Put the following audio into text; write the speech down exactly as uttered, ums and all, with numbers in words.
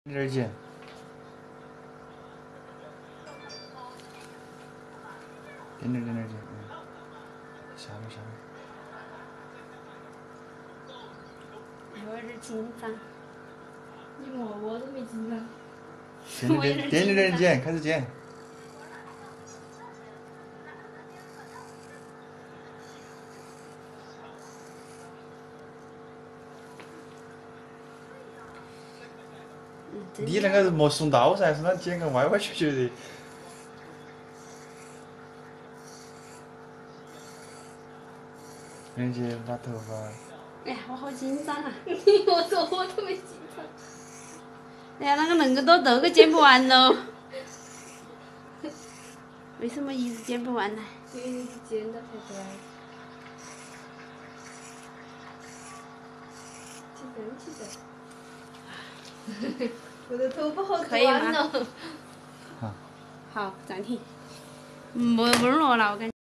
点剪，点点点点剪，嗯，下面下面。有点紧张。 你摸我都没紧张。 点点点点点剪，开始剪。你那个是没松刀噻，是那剪个歪歪曲曲的。人家把头发。 哎呀，我好紧张啊！ 你我说我都没紧张。 哎呀，那个恁个多豆个剪不完喽。为什么一直剪不完呢？ 因为你是剪的太乖。起身起身。我的头发好短哦。 好，暂停。没没落了，我感觉。